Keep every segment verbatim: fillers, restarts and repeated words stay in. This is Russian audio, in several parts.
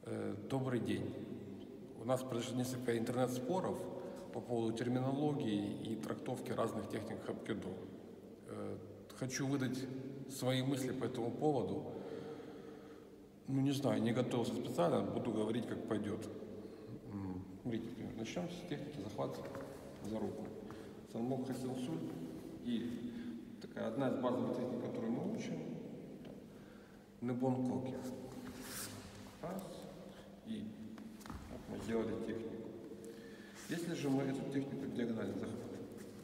Добрый день. У нас произошло несколько интернет-споров по поводу терминологии и трактовки разных техник хапкидо. Хочу выдать свои мысли по этому поводу. Ну, не знаю, не готовился специально, буду говорить, как пойдет. Смотрите, начнем с техники захвата за руку. Санмок Хасенсуль. И такая одна из базовых техник, которую мы учим, Небон Коки. Раз. И вот мы сделали технику. Если же мы эту технику диагонально захвата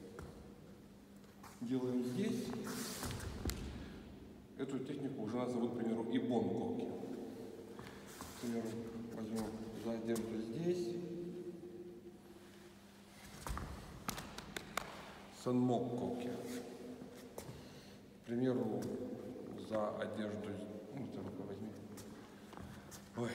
делаем здесь, эту технику уже назовут, к примеру, Ибон Коки. К примеру, возьмем за одежду здесь, Санмок Коки. К примеру, за одежду, ну, ты руку возьми. Ой.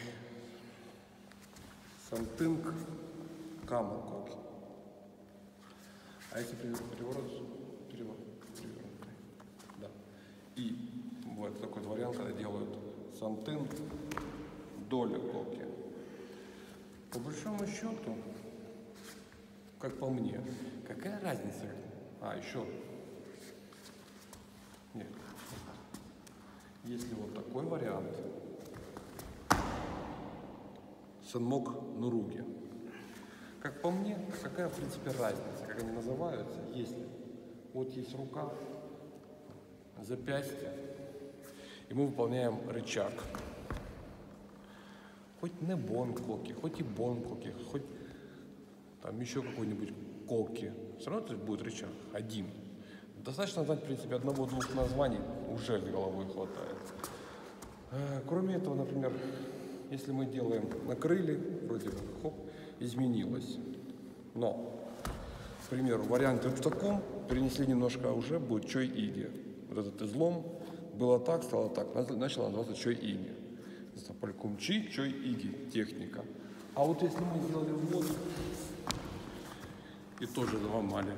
Сантынг Кама Коки. А если переворот, переворот, переворот, да. И вот такой вариант, когда делают Сантын Доля Коки. По большому счету, как по мне, какая разница? А, еще. Нет. Если вот такой вариант, Санмок Нуруги. Как по мне, какая в принципе разница, как они называются, если вот есть рука, запястье, и мы выполняем рычаг. Хоть Небон Коки, хоть Ибон Коки, хоть там еще какой-нибудь Коки. Все равно это будет рычаг один. Достаточно знать, в принципе, одного-двух названий, уже с головой хватает. Кроме этого, например, если мы делаем накрыли, вроде бы, хоп, изменилось. Но, к примеру, вариант в таком перенесли немножко, а уже будет чой-иги. Вот этот излом было так, стало так, начало называться чой-иги. Палькумчи, чой-иги, техника. А вот если мы сделали вот и тоже заломали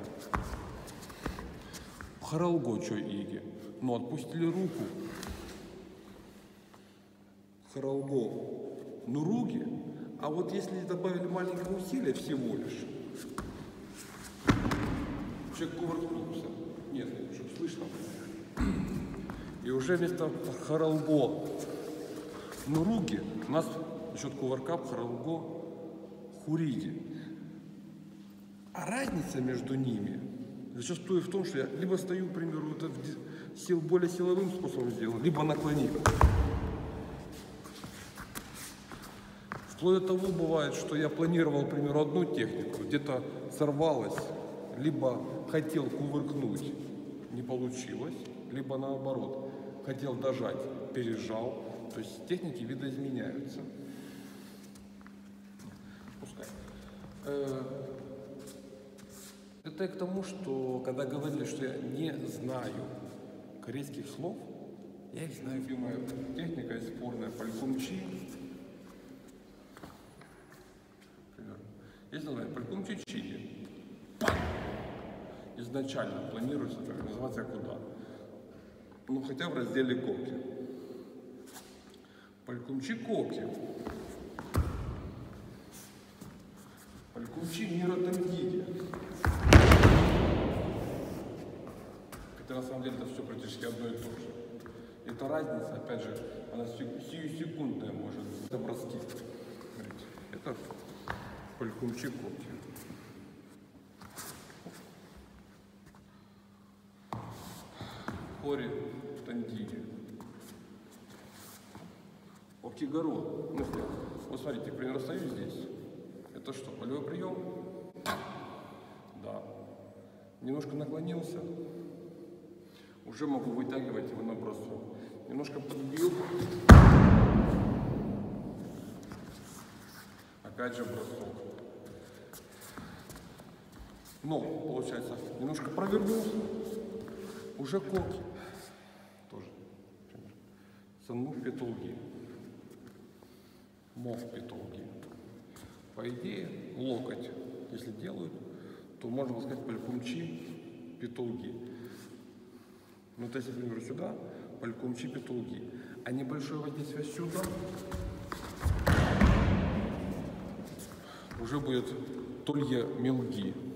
Харалго чой-иги, но отпустили руку, Харалго Нуруги, а вот если добавили маленькое усилие всего лишь, человек кувыркнулся, нет, чтобы слышно, и уже вместо Харалго Нуруги у нас счет кувырка Харалго Хуриги. А разница между ними зачастую в том, что я либо стою, к примеру, это сил, более силовым способом сделал, либо наклонил. Вплоть до того бывает, что я планировал, к примеру, одну технику, где-то сорвалось, либо хотел кувыркнуть, не получилось, либо наоборот, хотел дожать, пережал. То есть техники видоизменяются. Пускай. Это и к тому, что когда говорили, что я не знаю корейских слов, я их знаю. Любимая техника и спорная палькумчи. Есть название палькумчи чили. Изначально планируется называться куда? Ну хотя в разделе коки. Палькумчи коки. Палькумчи Миротангиги. Хотя на самом деле это все практически одно и то же. Эта разница, опять же, она сиюсекундная может быть. Это броски. Это Палькумчи коки. Хори Тандиги. Окигаро. Ну, вот смотрите, к примеру, стою здесь. Это что, болевой прием? Да. Немножко наклонился. Уже могу вытягивать его на бросок. Немножко подбил. Опять же бросок. Но, получается, немножко провернулся. Уже коки. Тоже. Санмук Петулги. Мов Петулги. По идее, локоть, если делают, то можно сказать палькумчи Петулги. Ну, то есть, например, сюда палькумчи Петулги. А небольшое воздействие сюда уже будет Толья Мелги.